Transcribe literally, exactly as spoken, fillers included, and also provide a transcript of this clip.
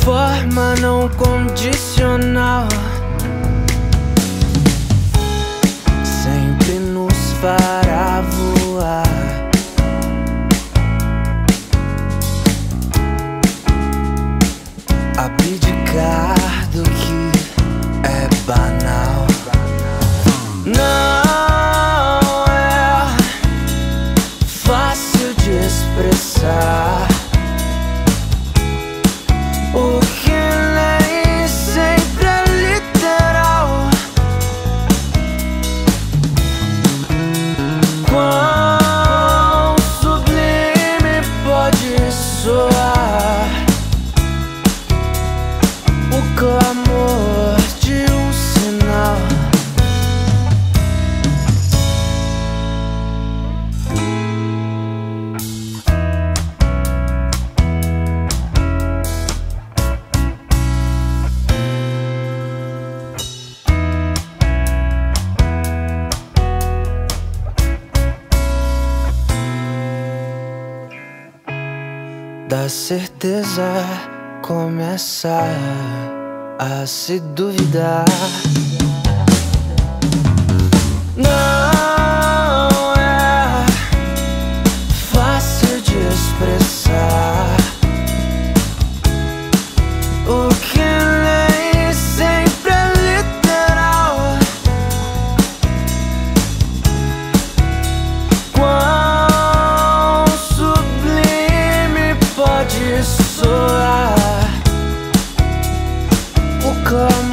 forma não condicional sempre nos fará voar. Abdicar do que é banal não é fácil de expressar. O que nem sempre é literal. Quão sublime pode soar o clamor de um sinal. Da certeza começa a se duvidar. Não é fácil de expressar o que nem sempre é literal. Quão sublime pode soar o clamor